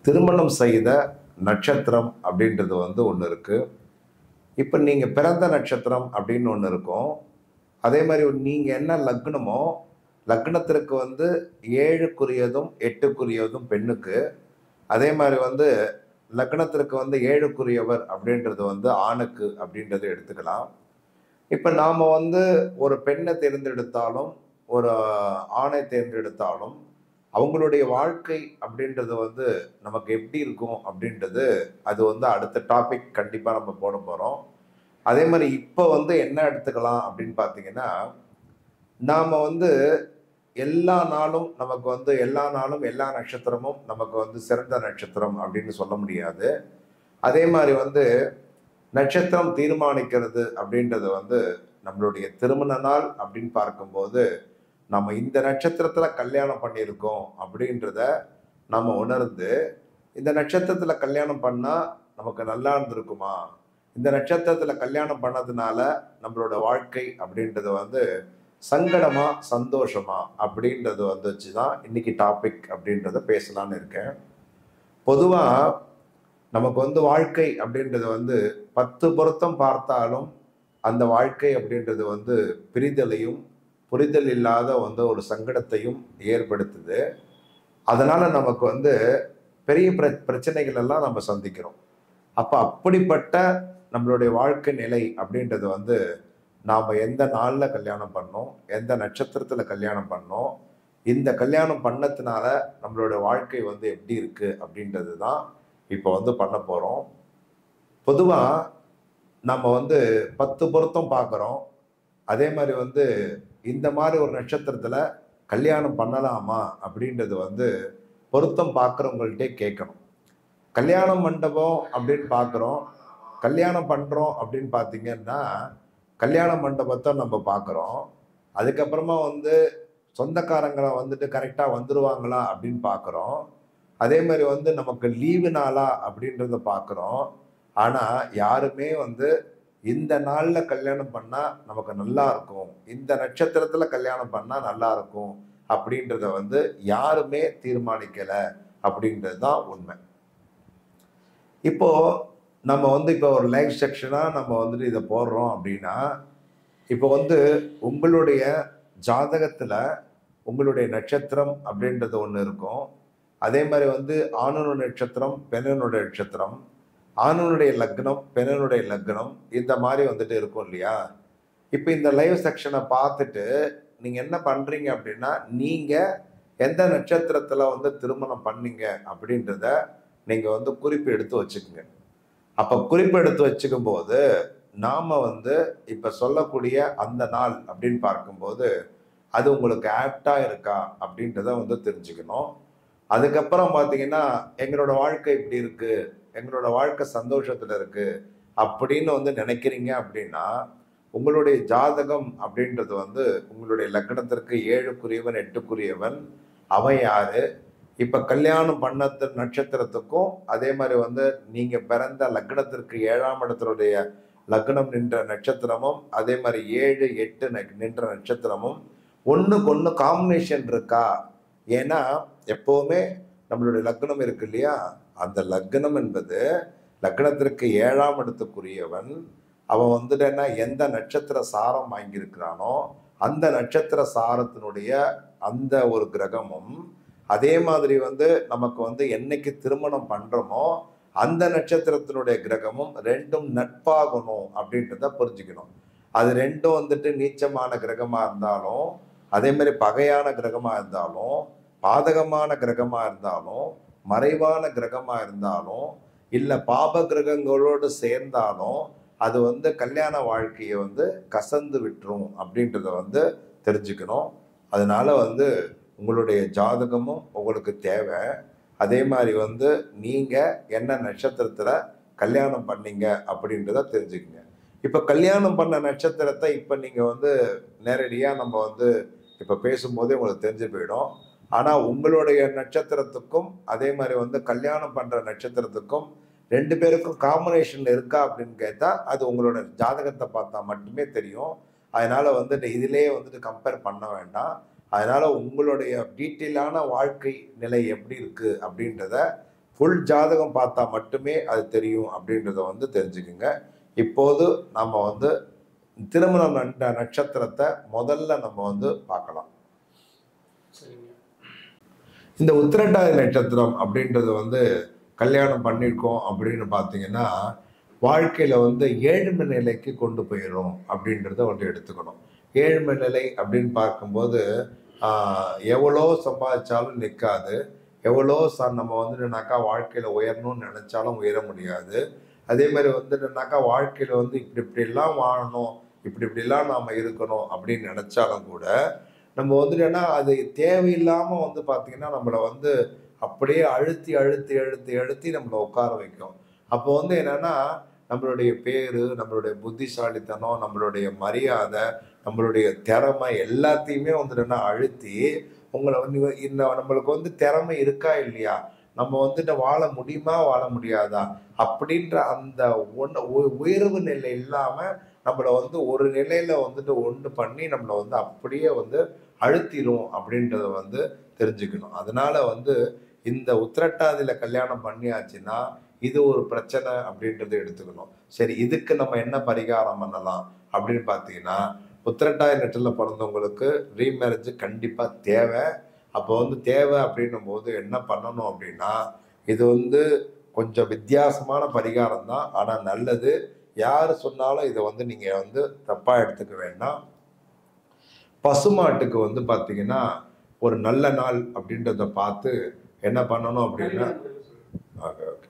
திருமணம் செய்த நட்சத்திரம் அப்படின்றது ஒன்று இருக்குது. இப்போ நீங்கள் பிறந்த நட்சத்திரம் அப்படின்னு ஒன்று இருக்கும். அதே மாதிரி நீங்கள் என்ன லக்னமோ, லக்னத்திற்கு 7க்குரியதும் 8க்குரியதும் பெண்ணுக்கு. அதே மாதிரி லக்னத்திற்கு 7க்குரியவர் அப்படின்றது ஆணுக்கு அப்படின்றத எடுத்துக்கலாம். இப்போ நாம் ஒரு பெண்ணை தேர்ந்தெடுத்தாலும் ஒரு ஆணை தேர்ந்தெடுத்தாலும் அவங்களுடைய வாழ்க்கை அப்படின்றது நமக்கு எப்படி இருக்கும் அப்படின்றது அது அடுத்த டாபிக் கண்டிப்பாக நம்ம போட போகிறோம். அதே மாதிரி இப்போ என்ன எடுத்துக்கலாம் அப்படின்னு பார்த்தீங்கன்னா, நாம் எல்லா நாளும் நமக்கு எல்லா நாளும் எல்லா நட்சத்திரமும் நமக்கு சிறந்த நட்சத்திரம் அப்படின்னு சொல்ல முடியாது. அதே மாதிரி நட்சத்திரம் தீர்மானிக்கிறது அப்படின்றது நம்மளுடைய திருமண நாள் அப்படின்னு பார்க்கும்போது நம்ம இந்த நட்சத்திரத்தில் கல்யாணம் பண்ணியிருக்கோம் அப்படின்றத நம்ம உணர்ந்து, இந்த நட்சத்திரத்தில் கல்யாணம் பண்ணால் நமக்கு நல்லா இருந்திருக்குமா, இந்த நட்சத்திரத்தில் கல்யாணம் பண்ணதுனால நம்மளோட வாழ்க்கை அப்படின்றது சங்கடமா சந்தோஷமா அப்படின்றது வச்சு தான் இன்னைக்கு டாபிக் அப்படின்றத பேசலான்னு இருக்கேன். பொதுவாக நமக்கு வாழ்க்கை அப்படின்றது 10 பொருத்தம் பார்த்தாலும் அந்த வாழ்க்கை அப்படின்றது பிரிதலையும் புரிதல் இல்லாத ஒரு சங்கடத்தையும் ஏற்படுத்துது. அதனால நமக்கு பெரிய பிரச்சனைகள் எல்லாம் நம்ம சந்திக்கிறோம். அப்போ அப்படிப்பட்ட நம்மளுடைய வாழ்க்கை நிலை அப்படின்றது நாம் எந்த நாளில் கல்யாணம் பண்ணோம், எந்த நட்சத்திரத்தில் கல்யாணம் பண்ணோம், இந்த கல்யாணம் பண்ணதுனால நம்மளோட வாழ்க்கை எப்படி இருக்குது அப்படின்றது தான் இப்போ பண்ண போகிறோம். பொதுவாக நம்ம 10 பொருத்தம் பார்க்குறோம். அதே மாதிரி இந்த மாதிரி ஒரு நட்சத்திரத்தில் கல்யாணம் பண்ணலாமா அப்படின்றது பொருத்தம் பார்க்குறவங்கள்ட்டே கேட்கணும். கல்யாண மண்டபம் அப்படின்னு பார்க்குறோம், கல்யாணம் பண்ணுறோம் அப்படின்னு பார்த்தீங்கன்னா கல்யாண மண்டபத்தை நம்ம பார்க்குறோம். அதுக்கப்புறமா சொந்தக்காரங்களை கரெக்டாக வந்துடுவாங்களா அப்படின்னு பார்க்குறோம். அதே மாதிரி நமக்கு லீவு நாளா அப்படின்றத பார்க்குறோம். ஆனால் யாருமே இந்த நாளில் கல்யாணம் பண்ணால் நமக்கு நல்லா இருக்கும், இந்த நட்சத்திரத்தில் கல்யாணம் பண்ணால் நல்லா இருக்கும் அப்படின்றத யாருமே தீர்மானிக்கலை அப்படின்றது தான் உண்மை. இப்போ நம்ம இப்போ ஒரு லைவ் செக்ஷனாக நம்ம இதை போடுறோம் அப்படின்னா, இப்போ உங்களுடைய ஜாதகத்தில் உங்களுடைய நட்சத்திரம் அப்படின்றது ஒன்று இருக்கும். அதே மாதிரி ஆணுடைய நட்சத்திரம், பெண்ணுடைய நட்சத்திரம், ஆணுடைய லக்னம், பெண்ணுடைய லக்னம், இந்த மாதிரி இருக்கும் இல்லையா. இப்போ இந்த லைவ் செக்ஷனை பார்த்துட்டு நீங்கள் என்ன பண்ணுறீங்க அப்படின்னா, நீங்கள் எந்த நட்சத்திரத்தில் திருமணம் பண்ணீங்க அப்படின்றத நீங்கள் குறிப்பு எடுத்து வச்சுக்கோங்க. அப்போ குறிப்பு எடுத்து வச்சுக்கும் போது நாம் இப்போ சொல்லக்கூடிய அந்த நாள் அப்படின்னு பார்க்கும்போது அது உங்களுக்கு ஆப்டாக இருக்கா அப்படின்றத தெரிஞ்சுக்கணும். அதுக்கப்புறம் பார்த்தீங்கன்னா, எங்களோட வாழ்க்கை இப்படி இருக்குது, எங்களோட வாழ்க்கை சந்தோஷத்தில் இருக்குது அப்படின்னு நினைக்கிறீங்க அப்படின்னா, உங்களுடைய ஜாதகம் அப்படின்றது உங்களுடைய லக்னத்திற்கு 7க்குரியவன் 8க்குரியவன் அவன் யாரு, இப்போ கல்யாணம் பண்ண நட்சத்திரத்துக்கும் அதே மாதிரி நீங்கள் பிறந்த லக்னத்திற்கு 7ஆம் இடத்தினுடைய லக்னம் நின்ற நட்சத்திரமும் அதே மாதிரி 7, 8 நின்ற நட்சத்திரமும் ஒன்றுக்கு ஒன்று காம்பினேஷன் இருக்கா. ஏன்னா எப்போவுமே நம்மளுடைய லக்னம் இருக்கு இல்லையா, அந்த லக்னம் என்பது லக்னத்திற்கு 7ஆம் இடத்துக்குரியவன் அவன் என்ன எந்த நட்சத்திர சாரம் வாங்கியிருக்கிறானோ அந்த நட்சத்திர சாரத்தினுடைய அந்த ஒரு கிரகமும், அதே மாதிரி நமக்கு என்னைக்கு திருமணம் பண்ணுறோமோ அந்த நட்சத்திரத்தினுடைய கிரகமும் ரெண்டும் நட்பாகணும் அப்படின்றத புரிஞ்சுக்கணும். அது ரெண்டும் நீச்சமான கிரகமாக இருந்தாலும், அதே மாதிரி பகையான கிரகமாக இருந்தாலும், பாதகமான கிரகமாக இருந்தாலும், மறைவான கிரகமாக இருந்தாலும், இல்லை பாப கிரகங்களோடு சேர்ந்தாலும் அது கல்யாண வாழ்க்கையை கசந்து விட்டுரும் அப்படின்றத தெரிஞ்சுக்கணும். அதனால உங்களுடைய ஜாதகமும் உங்களுக்கு தேவை. அதே மாதிரி நீங்கள் என்ன நட்சத்திரத்தில் கல்யாணம் பண்ணீங்க அப்படின்றத தெரிஞ்சுக்கங்க. இப்போ கல்யாணம் பண்ண நட்சத்திரத்தை இப்போ நீங்கள் நேரடியாக நம்ம இப்போ பேசும்போதே உங்களுக்கு தெரிஞ்சு போயிடும். ஆனால் உங்களுடைய நட்சத்திரத்துக்கும் அதே மாதிரி கல்யாணம் பண்ணுற நட்சத்திரத்துக்கும் 2 பேருக்கும் காம்பினேஷன் இருக்கா அப்படின்னு கேட்டால் அது உங்களோட ஜாதகத்தை பார்த்தா மட்டுமே தெரியும். அதனால் இதிலே கம்பேர் பண்ண வேண்டாம். அதனால் உங்களுடைய டீட்டெயிலான வாழ்க்கை நிலை எப்படி இருக்குது அப்படின்றத ஃபுல் ஜாதகம் பார்த்தா மட்டுமே அது தெரியும் அப்படின்றத வந்து தெரிஞ்சுக்குங்க. இப்போது நம்ம வந்து திருமணம் நட்சத்திரத்தை முதல்ல நம்ம வந்து பார்க்கலாம். இந்த உத்திரட்டாதி நட்சத்திரம் அப்படின்றது வந்து கல்யாணம் பண்ணியிருக்கோம் அப்படின்னு பார்த்தீங்கன்னா வாழ்க்கையில் வந்து ஏழ்மை நிலைக்கு கொண்டு போயிடும் அப்படின்றத வந்து எடுத்துக்கணும். ஏழ்மை நிலை அப்படின்னு பார்க்கும்போது எவ்வளோ சம்பாதிச்சாலும் நிற்காது. எவ்வளோ நம்ம வந்துட்டுனாக்கா வாழ்க்கையில் உயரணும்னு நினச்சாலும் உயர முடியாது. அதே மாதிரி வந்துட்டுனாக்கா வாழ்க்கையில் வந்து இப்படிலாம் வாழணும், இப்படிலாம் நாம் இருக்கணும் அப்படின்னு நினச்சாலும் கூட நம்ம வந்துட்டோன்னா அது தேவையில்லாமல் வந்து பார்த்திங்கன்னா நம்மளை வந்து அப்படியே அழுத்தி அழுத்தி அழுத்தி அழுத்தி நம்மளை உட்கார வைக்கும். அப்போ வந்து என்னென்னா நம்மளுடைய பேர், நம்மளுடைய புத்திசாலித்தனம், நம்மளுடைய மரியாதை, நம்மளுடைய திறமை எல்லாத்தையுமே வந்துட்டோன்னா அழுத்தி உங்களை வந்து இந்த நம்மளுக்கு வந்து திறமை இருக்கா இல்லையா, நம்ம வந்துட்டு வாழ முடியுமா வாழ முடியாதா அப்படின்ற அந்த உயர்வு நிலை இல்லாமல் நம்மளை வந்து ஒரு நிலையில் வந்துட்டு ஒன்று பண்ணி நம்மளை வந்து அப்படியே வந்து அழுத்திடும் அப்படின்றத வந்து தெரிஞ்சுக்கணும். அதனால வந்து இந்த உத்திரட்டாதியில் கல்யாணம் பண்ணியாச்சுன்னா இது ஒரு பிரச்சனை அப்படின்றத எடுத்துக்கணும். சரி, இதுக்கு நம்ம என்ன பரிகாரம் பண்ணலாம் அப்படின்னு பார்த்தீங்கன்னா, உத்திரட்டாதி நட்சத்திரத்தில் பிறந்தவங்களுக்கு ரீமேரேஜ் கண்டிப்பாக தேவை. அப்போ வந்து தேவை அப்படின்னும் போது என்ன பண்ணணும் அப்படின்னா, இது வந்து கொஞ்சம் வித்தியாசமான பரிகாரம் தான், ஆனால் நல்லது. யார் சொன்னாலும் இதை வந்து நீங்கள் வந்து தப்பாக எடுத்துக்க வேண்டாம். பசுமாட்டுக்கு வந்து பார்த்தீங்கன்னா ஒரு நல்ல நாள் அப்படின்றத பார்த்து என்ன பண்ணணும் அப்படின்னா, ஓகே ஓகே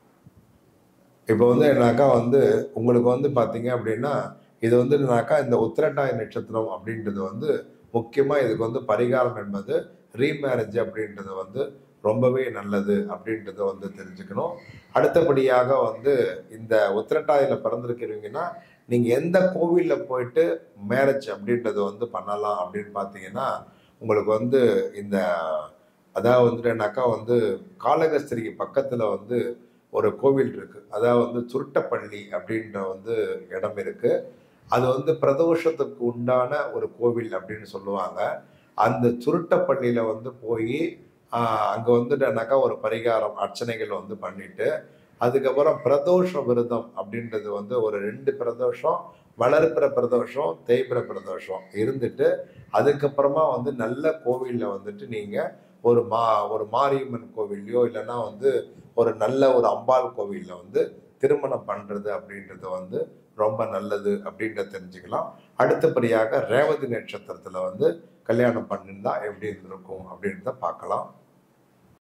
இப்போ வந்து என்னாக்கா வந்து உங்களுக்கு வந்து பார்த்தீங்க அப்படின்னா இது வந்து என்னாக்கா இந்த உத்திரட்டாதி நட்சத்திரம் அப்படின்றது வந்து முக்கியமாக இதுக்கு வந்து பரிகாரம் என்பது ரீமேரேஜ் அப்படின்றது வந்து ரொம்பவே நல்லது அப்படின்றத வந்து தெரிஞ்சுக்கணும். அடுத்தபடியாக வந்து இந்த உத்திரட்டாதியில் பிறந்திருக்கிறீங்கன்னா நீங்கள் எந்த கோவிலில் போயிட்டு மேரேஜ் அப்படின்றத வந்து பண்ணலாம் அப்படின்னு பார்த்தீங்கன்னா, உங்களுக்கு வந்து இந்த அதாவது வந்துட்டு என்னாக்கா வந்து காளகஸ்திரிக்கு பக்கத்தில் வந்து ஒரு கோவில் இருக்குது. அதாவது வந்து சுருட்டப்பள்ளி அப்படின்ற வந்து இடம் இருக்குது. அது வந்து பிரதோஷத்துக்கு உண்டான ஒரு கோவில் அப்படின்னு சொல்லுவாங்க. அந்த சுருட்டப்பள்ளியில் வந்து போய் அங்கே வந்துட்டுனாக்கா ஒரு பரிகாரம் அர்ச்சனைகள் வந்து பண்ணிட்டு அதுக்கப்புறம் பிரதோஷ விரதம் அப்படின்றது வந்து ஒரு 2 பிரதோஷம், வளர்ப்பிற பிரதோஷம், தேய்பிற பிரதோஷம் இருந்துட்டு அதுக்கப்புறமா வந்து நல்ல கோவிலில் வந்துட்டு நீங்கள் ஒரு மாரியம்மன் கோவில்லையோ இல்லைன்னா வந்து ஒரு நல்ல ஒரு அம்பாள் கோவிலில் வந்து திருமணம் பண்ணுறது அப்படின்றது வந்து ரொம்ப நல்லது அப்படின்றத தெரிஞ்சுக்கலாம். அடுத்தபடியாக ரேவதி நட்சத்திரத்தில் வந்து கல்யாணம் பண்ணிருந்தா எப்படி இருந்திருக்கும் அப்படின்றத பார்க்கலாம்.